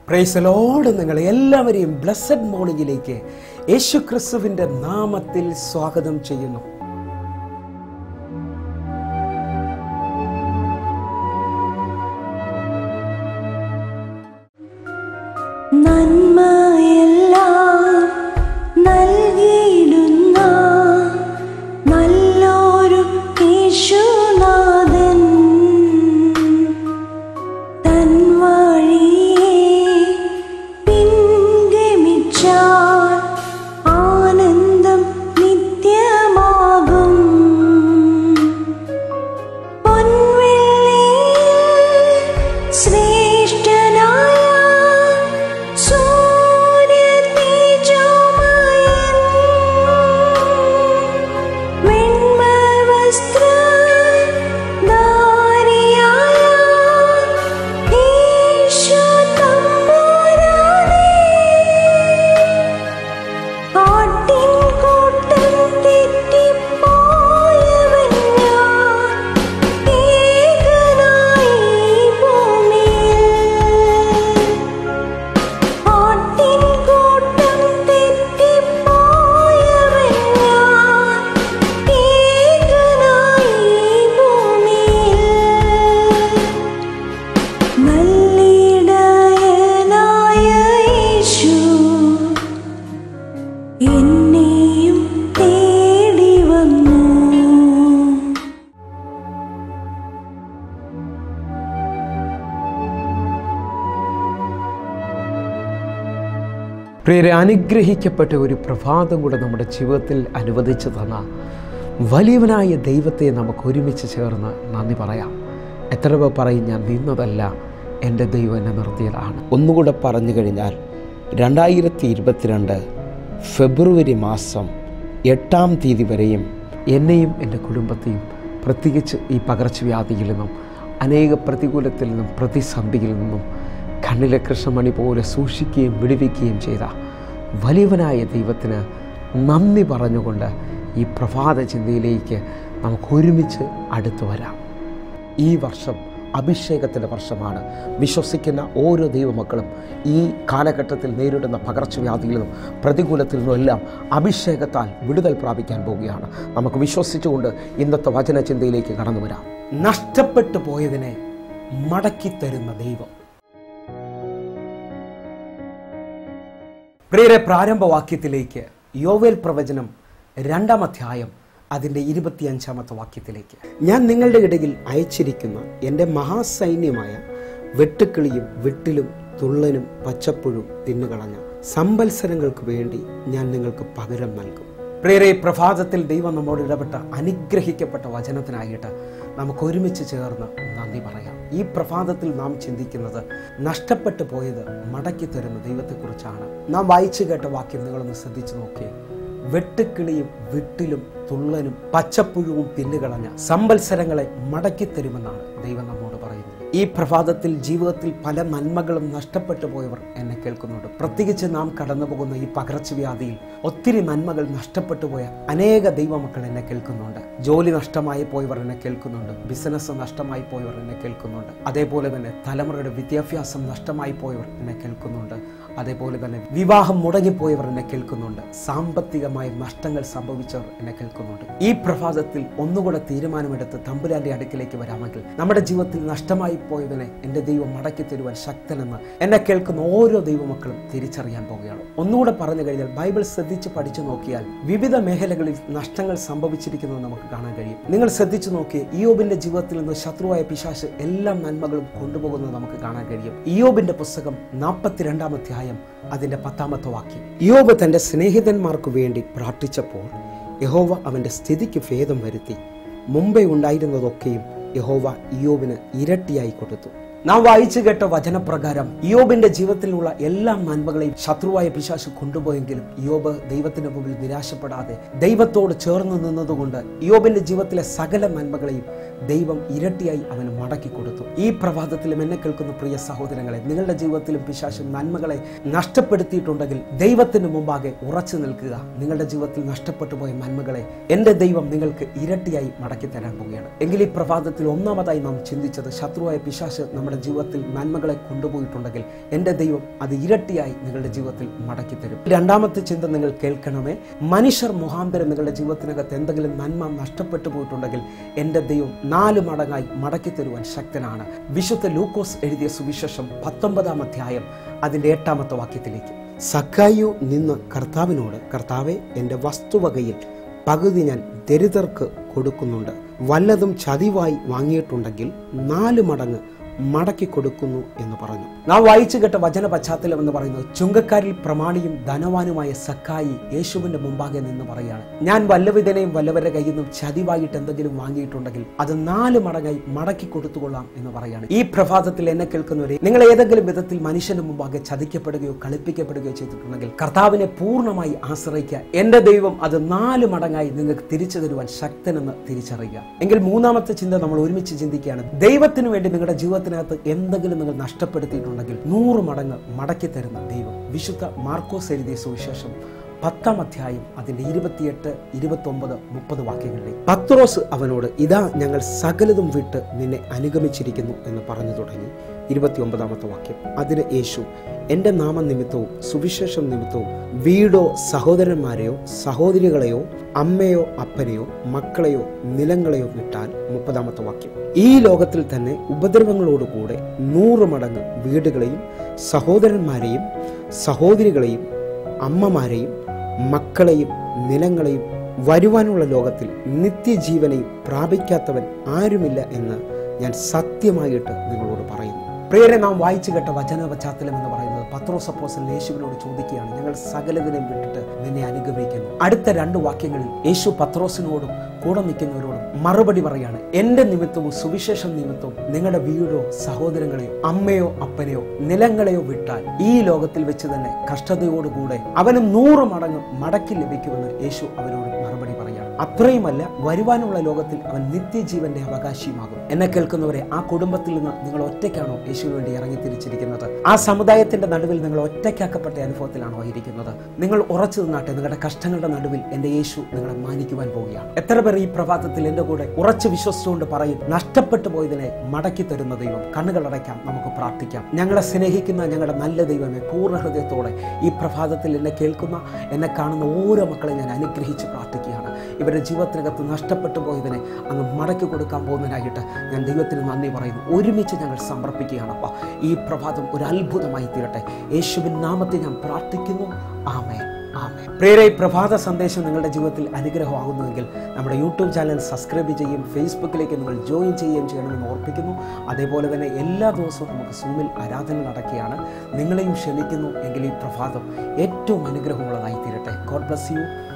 Praise the Lord. നിങ്ങൾ എല്ലാവരെയും blessed മോർണിംഗിലേക്ക് യേശുക്രിസ്തുവിന്റെ നാമത്തിൽ സ്വാഗതം ചെയ്യുന്നു. പ്രിയരെ, അനുഗ്രഹിക്കപ്പെട്ട ഒരു പ്രഭാതം കൂടെ നമ്മുടെ ജീവിതത്തിൽ അനുവദിച്ചു തന്ന വലിയവനായ ദൈവത്തെ നമുക്ക് ഒരുമിച്ച് ചേർന്ന് നന്ദി പറയാം. എത്ര പേർ പറയും, ഞാൻ നിന്നതല്ല, എൻ്റെ ദൈവം എന്നെ നിർത്തിയതാണ്. ഒന്നുകൂടെ പറഞ്ഞു കഴിഞ്ഞാൽ 2022 ഫെബ്രുവരി മാസം 8-ാം തീയതി വരെയും എന്നെയും എൻ്റെ കുടുംബത്തെയും പ്രത്യേകിച്ച് ഈ പകർച്ചവ്യാധിയിൽ നിന്നും അനേക പ്രതികൂലത്തിൽ നിന്നും പ്രതിസന്ധിയിൽ നിന്നും കണ്ണിലെ കൃഷ്ണമണി പോലെ സൂക്ഷിക്കുകയും വിടുവിക്കുകയും ചെയ്ത വലിയവനായ ദൈവത്തിന് നന്ദി പറഞ്ഞുകൊണ്ട് ഈ പ്രഭാത ചിന്തയിലേക്ക് നമുക്ക് ഒരുമിച്ച് അടുത്തു വരാം. ഈ വർഷം അഭിഷേകത്തിൻ്റെ വർഷമാണ്. വിശ്വസിക്കുന്ന ഓരോ ദൈവമക്കളും ഈ കാലഘട്ടത്തിൽ നേരിടുന്ന പകർച്ചവ്യാധിയിൽ നിന്നും പ്രതികൂലത്തിൽ നിന്നും എല്ലാം അഭിഷേകത്താൽ വിടുതൽ പ്രാപിക്കാൻ പോവുകയാണ്. നമുക്ക് വിശ്വസിച്ചുകൊണ്ട് ഇന്നത്തെ വചനചിന്തയിലേക്ക് കടന്നു വരാം. നഷ്ടപ്പെട്ടു പോയതിനെ മടക്കിത്തരുന്ന ദൈവം. പ്രിയരെ, പ്രാരംഭവാക്യത്തിലേക്ക് യോവേൽ പ്രവചനം 2-ാം അധ്യായം അതിൻ്റെ 25-ാമത്തെ വാക്യത്തിലേക്ക്. ഞാൻ നിങ്ങളുടെ ഇടയിൽ അയച്ചിരിക്കുന്ന എൻ്റെ മഹാസൈന്യമായ വെട്ടുക്കിളിയും വിട്ടിലും തുള്ളനും പച്ചപ്പുഴും തിന്നുകളഞ്ഞ സംവത്സരങ്ങൾക്ക് വേണ്ടി ഞാൻ നിങ്ങൾക്ക് പകരം നൽകും. പ്രിയരെ, പ്രഭാതത്തിൽ ദൈവം നമ്മോട് ഇടപെട്ട അനുഗ്രഹിക്കപ്പെട്ട വചനത്തിനായിട്ട് നമുക്ക് ഒരുമിച്ച് ചേർന്ന് നന്ദി പറയാം. ഈ പ്രഭാതത്തിൽ നാം ചിന്തിക്കുന്നത് നഷ്ടപ്പെട്ടു പോയത് മടക്കി തരുന്ന ദൈവത്തെക്കുറിച്ചാണ്. നാം വായിച്ചു കേട്ട വാക്യം നിങ്ങളൊന്ന് ശ്രദ്ധിച്ചു നോക്കിയേ. വെട്ടുക്കിളിയും വിട്ടിലും തുള്ളനും പച്ചപ്പുഴുവും തിന്നുകളഞ്ഞ സംവത്സരങ്ങളെ മടക്കിത്തരുമെന്നാണ് ദൈവം നമ്മോട് പറയുന്നത്. ഈ പ്രഭാതത്തിൽ ജീവിതത്തിൽ പല നന്മകളും നഷ്ടപ്പെട്ടു പോയവർ എന്നെ കേൾക്കുന്നുണ്ട്. പ്രത്യേകിച്ച് നാം കടന്നു പോകുന്ന ഈ പകർച്ചവ്യാധിയിൽ ഒത്തിരി നന്മകൾ നഷ്ടപ്പെട്ടു പോയ അനേക ദൈവമക്കൾ എന്നെ കേൾക്കുന്നുണ്ട്. ജോലി നഷ്ടമായി പോയവർ എന്നെ കേൾക്കുന്നുണ്ട്. ബിസിനസ് നഷ്ടമായി പോയവർ എന്നെ കേൾക്കുന്നുണ്ട്. അതേപോലെ തന്നെ തലമുറയുടെ വിദ്യാഭ്യാസം നഷ്ടമായി പോയവർ എന്നെ കേൾക്കുന്നുണ്ട്. അതേപോലെ തന്നെ വിവാഹം മുടങ്ങിപ്പോയവർ എന്നെ കേൾക്കുന്നുണ്ട്. സാമ്പത്തികമായ നഷ്ടങ്ങൾ സംഭവിച്ചവർ എന്നെ കേൾക്കുന്നുണ്ട്. ഈ പ്രഭാതത്തിൽ ഒന്നുകൂടെ തീരുമാനമെടുത്ത് തമ്പുരാന്റെ അടുക്കിലേക്ക് വരാമെങ്കിൽ നമ്മുടെ ജീവിതത്തിൽ നഷ്ടമായി പോയതിനെ എൻ്റെ ദൈവം മടക്കി തരുവാൻ ശക്തനെന്ന് എന്നെ കേൾക്കുന്ന ഓരോ ദൈവമക്കളും തിരിച്ചറിയാൻ പോവുകയാണ്. ഒന്നുകൂടെ പറഞ്ഞു കഴിഞ്ഞാൽ ബൈബിൾ ശ്രദ്ധിച്ച് പഠിച്ചു നോക്കിയാൽ വിവിധ മേഖലകളിൽ നഷ്ടങ്ങൾ സംഭവിച്ചിരിക്കുന്നത് നമുക്ക് കാണാൻ കഴിയും. നിങ്ങൾ ശ്രദ്ധിച്ചു നോക്കിയേ, ഇയ്യോബിന്റെ ജീവിതത്തിൽ നിന്ന് ശത്രുവായ പിശാച് എല്ലാ നന്മകളും കൊണ്ടുപോകുന്നത് നമുക്ക് കാണാൻ കഴിയും. ഇയ്യോബിന്റെ പുസ്തകം 42-ാം അധ്യായം അതിന്റെ 10-ാമത്തെ വാക്യം. ഇയ്യോബ് തന്റെ സ്നേഹിതന്മാർക്ക് വേണ്ടി പ്രാർത്ഥിച്ചപ്പോൾ യഹോവ അവന്റെ സ്ഥിതിക്ക് ഭേദം വരുത്തി. മുമ്പേ ഉണ്ടായിരുന്നതൊക്കെയും യഹോവ ഇയ്യോബിന് ഇരട്ടിയായി കൊടുത്തു. നാം വായിച്ചു കേട്ട വചനപ്രകാരം ഇയ്യോബിന്റെ ജീവിതത്തിലുള്ള എല്ലാ നന്മകളെയും ശത്രുവായ പിശാച് കൊണ്ടുപോയെങ്കിലും ഇയ്യോബ് ദൈവത്തിന് മുമ്പിൽ നിരാശപ്പെടാതെ ദൈവത്തോട് ചേർന്ന് നിന്നതുകൊണ്ട് ഇയ്യോബിന്റെ ജീവിതത്തിലെ സകല നന്മകളെയും ദൈവം ഇരട്ടിയായി അവന് മടക്കി കൊടുത്തു. ഈ പ്രഭാതത്തിലും എന്നെ കേൾക്കുന്ന പ്രിയ സഹോദരങ്ങളെ, നിങ്ങളുടെ ജീവിതത്തിലും പിശാച് നന്മകളെ നഷ്ടപ്പെടുത്തിയിട്ടുണ്ടെങ്കിൽ ദൈവത്തിന് മുമ്പാകെ ഉറച്ചു നിൽക്കുക. നിങ്ങളുടെ ജീവിതത്തിൽ നഷ്ടപ്പെട്ടു പോയ നന്മകളെ എൻ്റെ ദൈവം നിങ്ങൾക്ക് ഇരട്ടിയായി മടക്കി തരാൻ പോവുകയാണ്. എങ്കിൽ ഈ പ്രഭാതത്തിൽ ഒന്നാമതായി നാം ചിന്തിച്ചത്, ശത്രുവായ പിശാച് നമ്മുടെ ജീവിതത്തിൽ നന്മകളെ കൊണ്ടുപോയിട്ടുണ്ടെങ്കിൽ എൻ്റെ ദൈവം അത് ഇരട്ടിയായി നിങ്ങളുടെ ജീവിതത്തിൽ മടക്കി തരും. രണ്ടാമത്തെ ചിന്ത നിങ്ങൾ കേൾക്കണമേ. മനുഷ്യർ മുഖാന്തരം നിങ്ങളുടെ ജീവിതത്തിനകത്ത് എന്തെങ്കിലും നന്മ നഷ്ടപ്പെട്ടു പോയിട്ടുണ്ടെങ്കിൽ എൻ്റെ ദൈവം 4 മടങ്ങായി മടക്കി തരുവാൻ ശക്തനാണ്. വിശുദ്ധ ലൂക്കോസ് എഴുതിയ സുവിശേഷം 19-ാം അധ്യായം അതിൻ്റെ 8-ാമത്തെ വാക്യത്തിലേക്ക്. സക്കായിയോ നിന്ന് കർത്താവിനോട്, കർത്താവേ, എൻ്റെ വസ്തുവകയിൽ പകുതി ഞാൻ ദരിദ്രർക്ക് കൊടുക്കുന്നുണ്ട്. വല്ലതും ചതിവായി വാങ്ങിയിട്ടുണ്ടെങ്കിൽ 4 മടങ്ങ് മടക്കി കൊടുക്കുന്നു എന്ന് പറഞ്ഞു. നാം വായിച്ചു കേട്ട വചന പശ്ചാത്തലം എന്ന് പറയുന്നത്, ചുങ്കക്കാരിൽ പ്രമാണിയും ധനവാനുമായ സക്കായി യേശുവിന്റെ മുമ്പാകെ നിന്ന് പറയാണ്, ഞാൻ വല്ലവിധനെയും വല്ലവരുടെ കയ്യിൽ നിന്നും ചതിവായിട്ട് എന്തെങ്കിലും വാങ്ങിയിട്ടുണ്ടെങ്കിൽ അത് 4 മടങ്ങായി മടക്കി കൊടുത്തുകൊള്ളാം എന്ന് പറയാണ്. ഈ പ്രഭാതത്തിൽ എന്നെ കേൾക്കുന്നവരെ, നിങ്ങൾ ഏതെങ്കിലും വിധത്തിൽ മനുഷ്യന്റെ മുമ്പാകെ ചതിക്കപ്പെടുകയോ കളിപ്പിക്കപ്പെടുകയോ ചെയ്തിട്ടുണ്ടെങ്കിൽ കർത്താവിനെ പൂർണ്ണമായി ആശ്രയിക്കുക. എന്റെ ദൈവം അത് 4 മടങ്ങായി നിങ്ങൾക്ക് തിരിച്ചു തരുവാൻ ശക്തനെന്ന് തിരിച്ചറിയുക. എങ്കിൽ മൂന്നാമത്തെ ചിന്ത നമ്മൾ ഒരുമിച്ച് ചിന്തിക്കുകയാണ്. ദൈവത്തിന് വേണ്ടി നിങ്ങളുടെ ജീവിതത്തിനകത്ത് എന്തെങ്കിലും നിങ്ങൾ നഷ്ടപ്പെടുത്തിയിട്ടുണ്ടെങ്കിൽ 100 മടങ്ങ് മടക്കി തരുന്ന ദൈവം. വിശുദ്ധ മാർക്കോസ് എഴുതിയ സുവിശേഷം 10-ാം അധ്യായം അതിന്റെ 28, 29, 30 വാക്യങ്ങളിലെ, പത്രോസ് അവനോട്, ഇതാ ഞങ്ങൾ സകലതും വിട്ട് നിന്നെ അനുഗമിച്ചിരിക്കുന്നു എന്ന് പറഞ്ഞു തുടങ്ങി. 29-ാമത്തെ വാക്യം. അതിന് യേശു, എൻ്റെ നാമനിമിത്തവും സുവിശേഷം നിമിത്തവും വീടോ സഹോദരന്മാരെയോ സഹോദരികളെയോ അമ്മയോ അപ്പനെയോ മക്കളെയോ നിലങ്ങളെയോ വിട്ടാൽ, 30-ാമത്തെ വാക്യം, ഈ ലോകത്തിൽ തന്നെ ഉപദ്രവങ്ങളോടുകൂടെ 100 മടങ്ങ് വീടുകളെയും സഹോദരന്മാരെയും സഹോദരികളെയും അമ്മമാരെയും മക്കളെയും നിലങ്ങളെയും വരുവാനുള്ള ലോകത്തിൽ നിത്യജീവനെയും പ്രാപിക്കാത്തവൻ ആരുമില്ല എന്ന് ഞാൻ സത്യമായിട്ട് നിങ്ങളോട് പറയുന്നു. പ്രിയരെ, നാം വായിച്ചു കേട്ട വചന പശ്ചാത്തലം എന്ന് പറയുന്നത്, പത്രോസ് അപ്പോസ്തലൻ യേശുവിനോട് ചോദിക്കുകയാണ്, ഞങ്ങൾ സകലതിനെയും വിട്ടിട്ട് നിന്നെ അനുഗമിക്കുന്നു. അടുത്ത 2 വാക്യങ്ങളിൽ യേശു പത്രോസിനോടും കൂടെ നിൽക്കുന്നവരോടും മറുപടി പറയാണ്, എൻ്റെ നിമിത്തവും സുവിശേഷം നിമിത്തവും നിങ്ങളുടെ വീടോ സഹോദരങ്ങളെയോ അമ്മയോ അപ്പനെയോ നിലങ്ങളെയോ വിട്ടാൽ ഈ ലോകത്തിൽ വെച്ച് തന്നെ കഷ്ടതയോടുകൂടെ അവന് 100 മടങ്ങ് മടക്കി ലഭിക്കുമെന്ന് യേശു അവരോട് മറുപടി പറയാണ്. അത്രയുമല്ല, വരുവാനുള്ള ലോകത്തിൽ അവൻ നിത്യജീവന്റെ അവകാശിയുമാകും. എന്നെ കേൾക്കുന്നവരെ, ആ കുടുംബത്തിൽ നിന്ന് നിങ്ങൾ ഒറ്റയ്ക്കാണോ യേശുവിന് വേണ്ടി ഇറങ്ങി തിരിച്ചിരിക്കുന്നത്? ആ സമുദായത്തിന്റെ നടുവിൽ നിങ്ങൾ ഒറ്റയ്ക്കാക്കപ്പെട്ട അനുഭവത്തിലാണോ ഇരിക്കുന്നത്? നിങ്ങൾ ഉറച്ചു നിന്നാട്ടെ. നിങ്ങളുടെ കഷ്ടങ്ങളുടെ നടുവിൽ എൻ്റെ യേശു നിങ്ങളെ മാനിക്കുവാൻ പോവുകയാണ്. എത്ര പേർ ഈ പ്രഭാതത്തിൽ എൻ്റെ കൂടെ ഉറച്ചു വിശ്വസിച്ചുകൊണ്ട് പറയും, നഷ്ടപ്പെട്ടു പോയതിനെ മടക്കി തരുന്ന ദൈവം. കണ്ണുകൾ അടയ്ക്കാം, നമുക്ക് പ്രാർത്ഥിക്കാം. ഞങ്ങളെ സ്നേഹിക്കുന്ന ഞങ്ങളുടെ നല്ല ദൈവമേ, പൂർണ്ണ ഹൃദയത്തോടെ ഈ പ്രഭാതത്തിൽ എന്നെ കേൾക്കുന്ന എന്നെ കാണുന്ന ഓരോ മക്കളെ ഞാൻ അനുഗ്രഹിച്ച് പ്രാർത്ഥിക്കുകയാണ്. ഇവരുടെ ജീവിതത്തിനകത്ത് നഷ്ടപ്പെട്ടു പോയതിനെ അങ്ങ് മടക്കി കൊടുക്കാൻ പോകുന്നതിനായിട്ട് ഞാൻ ദൈവത്തിന് നന്ദി പറയുന്നു. ഒരുമിച്ച് ഞങ്ങൾ സമർപ്പിക്കുകയാണപ്പ. ഈ പ്രഭാതം ഒരു അത്ഭുതമായി തീരട്ടെ. യേശുവിൻ നാമത്തിൽ ഞാൻ പ്രാർത്ഥിക്കുന്നു. ആമേൻ, ആമേൻ. പ്രിയരേ, പ്രഭാത സന്ദേശം നിങ്ങളുടെ ജീവിതത്തിൽ അനുഗ്രഹമാകുന്നുവെങ്കിൽ നമ്മുടെ യൂട്യൂബ് ചാനൽ സബ്സ്ക്രൈബ് ചെയ്യും, ഫേസ്ബുക്കിലേക്ക് നിങ്ങൾ ജോയിൻ ചെയ്യുകയും ചെയ്യണമെന്ന് ഓർപ്പിക്കുന്നു. അതേപോലെ തന്നെ എല്ലാ ദിവസവും നമുക്ക് സൂമിൽ ആരാധന നടക്കുകയാണ്. നിങ്ങളെയും ക്ഷണിക്കുന്നു. എങ്കിൽ ഈ പ്രഭാതം ഏറ്റവും അനുഗ്രഹമുള്ളതായി തീരട്ടെ. God bless U.